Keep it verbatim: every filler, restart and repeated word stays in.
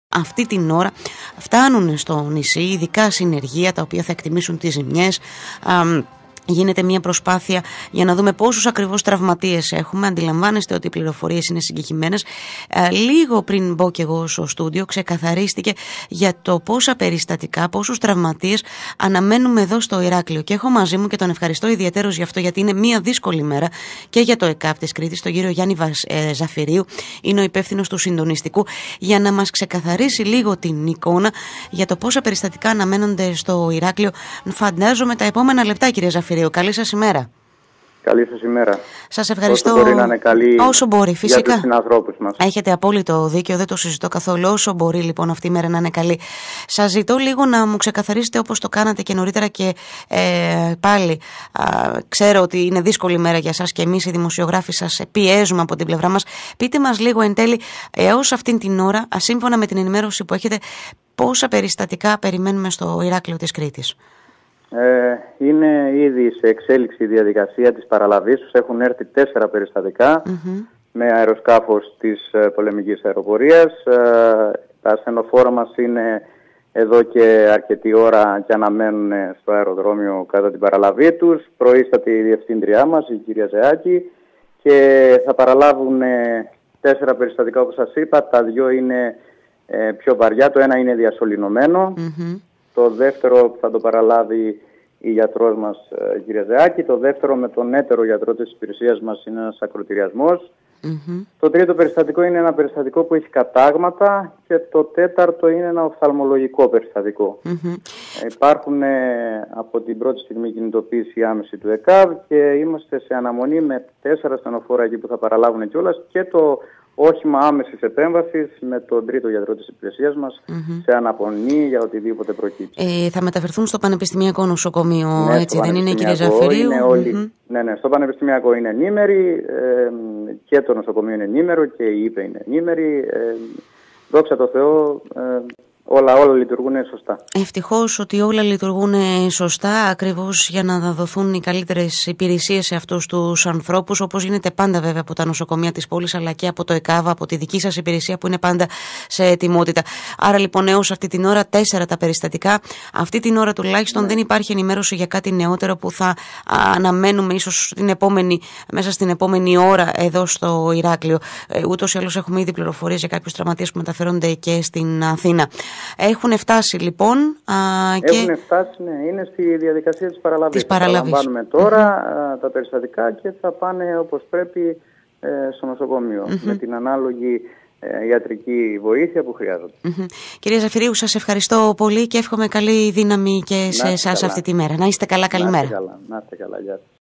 Αυτή την ώρα φτάνουν στο νησί ειδικά συνεργεία τα οποία θα εκτιμήσουν τις ζημιές. Γίνεται μια προσπάθεια για να δούμε πόσους ακριβώς τραυματίες έχουμε. Αντιλαμβάνεστε ότι οι πληροφορίες είναι συγκεκριμένες. Ε, λίγο πριν μπω και εγώ στο στούντιο ξεκαθαρίστηκε για το πόσα περιστατικά, πόσους τραυματίες αναμένουμε εδώ στο Ηράκλειο. Και έχω μαζί μου και τον ευχαριστώ ιδιαίτερος γι' αυτό, γιατί είναι μια δύσκολη μέρα και για το ΕΚΑΒ της Κρήτης, τον κύριο Γιάννη ε, Ζαφυρίου. Είναι ο υπεύθυνος του συντονιστικού, για να μας ξεκαθαρίσει λίγο την εικόνα για το πόσα περιστατικά αναμένονται στο Ηράκλειο. Φαντάζομαι τα επόμενα λεπτά, κύριε Ζαφυρίου. Καλή σας ημέρα. Καλή σας ημέρα. Σας ευχαριστώ. Όσο μπορεί να είναι καλή όσο μπορεί, φυσικά. Για τους συνανθρώπους μας. Έχετε απόλυτο δίκιο, δεν το συζητώ καθόλου. Όσο μπορεί λοιπόν αυτή η μέρα να είναι καλή. Σας ζητώ λίγο να μου ξεκαθαρίσετε, όπως το κάνατε και νωρίτερα και ε, πάλι. Α, ξέρω ότι είναι δύσκολη μέρα για σας και εμείς οι δημοσιογράφοι σας πιέζουμε από την πλευρά μας. Πείτε μας λίγο εν τέλει, έως αυτήν την ώρα, ασύμφωνα με την ενημέρωση που έχετε, πόσα περιστατικά περιμένουμε στο Ηράκλειο της Κρήτης. Ε, είναι ήδη σε εξέλιξη η διαδικασία της παραλαβής. Έχουν έρθει τέσσερα περιστατικά mm-hmm. με αεροσκάφος της ε, πολεμικής αεροπορίας. Ε, τα ασθενοφόρα μας είναι εδώ και αρκετή ώρα και αναμένουν στο αεροδρόμιο κατά την παραλαβή τους. Προείσταται η διευθύντριά μας, η κυρία Ζεάκη, και θα παραλάβουν ε, τέσσερα περιστατικά όπως σας είπα. Τα δυο είναι ε, πιο βαριά, το ένα είναι διασωληνωμένο. Mm-hmm. Το δεύτερο θα το παραλάβει η γιατρός μας, η κυρία Ζεάκη. Το δεύτερο με τον έτερο γιατρό της υπηρεσίας μας είναι ένας ακροτηριασμός. Mm-hmm. Το τρίτο περιστατικό είναι ένα περιστατικό που έχει κατάγματα και το τέταρτο είναι ένα οφθαλμολογικό περιστατικό. Mm-hmm. Υπάρχουν ε, από την πρώτη στιγμή κινητοποίηση άμεση του ΕΚΑΒ και είμαστε σε αναμονή με τέσσερα ασθενοφόρα εκεί που θα παραλάβουν κιόλας και το όχημα άμεσης επέμβασης με τον τρίτο γιατρό της υπηρεσίας μας mm-hmm. σε αναπονή για οτιδήποτε προκύψει. Ε, θα μεταφερθούν στο Πανεπιστημιακό Νοσοκομείο, ναι, έτσι δεν είναι, κύριε Ζαφυρίου? Είναι όλοι, mm-hmm. Ναι, ναι, στο Πανεπιστημιακό είναι ενήμεροι ε, και το νοσοκομείο είναι ενήμερο και η ΥΠΕ είναι ενήμερη. Ε, δόξα τω Θεώ, ε, όλα, όλα λειτουργούν σωστά. Ευτυχώς ότι όλα λειτουργούν σωστά, ακριβώς για να δοθούν οι καλύτερες υπηρεσίες σε αυτούς τους ανθρώπους, όπως γίνεται πάντα βέβαια από τα νοσοκομεία της πόλης, αλλά και από το ΕΚΑΒ, από τη δική σας υπηρεσία που είναι πάντα σε ετοιμότητα. Άρα λοιπόν έως αυτή την ώρα τέσσερα τα περιστατικά. Αυτή την ώρα τουλάχιστον ναι. δεν υπάρχει ενημέρωση για κάτι νεότερο που θα αναμένουμε ίσως την επόμενη, μέσα στην επόμενη ώρα εδώ στο Ηράκλειο. Ε, ούτως ή άλλως έχουμε ήδη πληροφορίες για κάποιους τραυματίες που μεταφέρονται και στην Αθήνα. Έχουν φτάσει λοιπόν. Α, Έχουν και... φτάσει, ναι. Είναι στη διαδικασία της παραλαβής. Της παραλαβής. Θα λαμβάνουμε τώρα mm-hmm. τα περιστατικά και θα πάνε όπως πρέπει ε, στο νοσοκομείο mm-hmm. με την ανάλογη ε, ιατρική βοήθεια που χρειάζονται. Mm-hmm. Κυρία Ζαφυρίου, σας ευχαριστώ πολύ και εύχομαι καλή δύναμη και σε εσάς αυτή τη μέρα. Να είστε καλά, καλημέρα. Να είστε καλά, να είστε καλά, γεια σας.